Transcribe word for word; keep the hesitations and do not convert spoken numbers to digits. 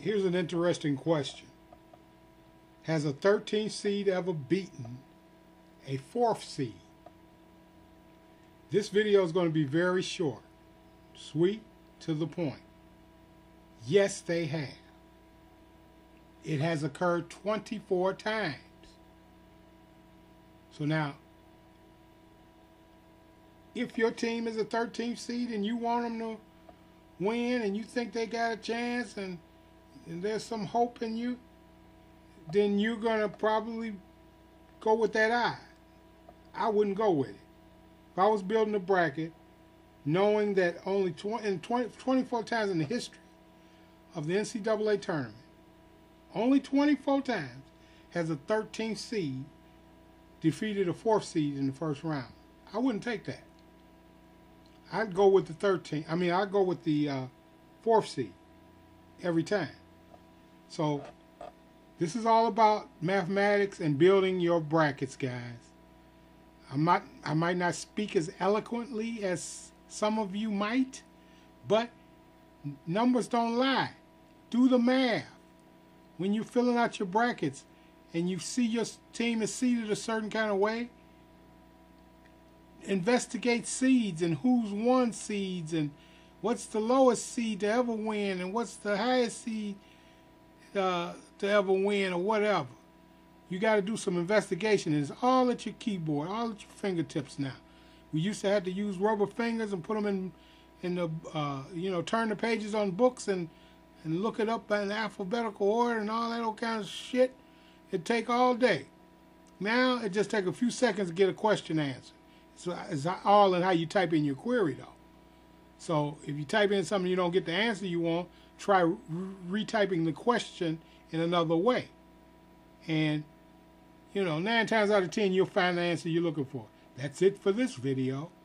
Here's an interesting question. Has a thirteenth seed ever beaten a fourth seed? This video is going to be very short, sweet, to the point. Yes, they have. It has occurred twenty-four times. So now, if your team is a thirteenth seed and you want them to win and you think they got a chance and, and there's some hope in you, then you're going to probably go with that eye. I wouldn't go with it. If I was building a bracket, knowing that only twenty, in twenty, twenty-four times in the history of the N C double A tournament, only twenty-four times has a thirteenth seed defeated a fourth seed in the first round. I wouldn't take that. I'd go with the thirteenth. I mean, I'd go with the uh, fourth seed every time. So this is all about mathematics and building your brackets, guys. I'm not, I might not speak as eloquently as some of you might, but numbers don't lie. Do the math. When you're filling out your brackets and you see your team is seeded a certain kind of way, investigate seeds and who's won seeds and what's the lowest seed to ever win and what's the highest seed uh, to ever win or whatever. You got to do some investigation. It's all at your keyboard, all at your fingertips now. We used to have to use rubber fingers and put them in, in the, uh, you know, turn the pages on books and, and look it up in alphabetical order and all that old kind of shit. It'd take all day. Now it just takes a few seconds to get a question answered. So it's all in how you type in your query, though. So if you type in something you don't get the answer you want, try re retyping the question in another way. And you know, nine times out of ten, you'll find the answer you're looking for. That's it for this video.